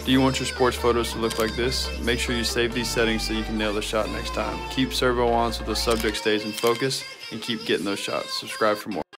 Do you want your sports photos to look like this? Make sure you save these settings so you can nail the shot next time. Keep servo on so the subject stays in focus, and keep getting those shots. Subscribe for more.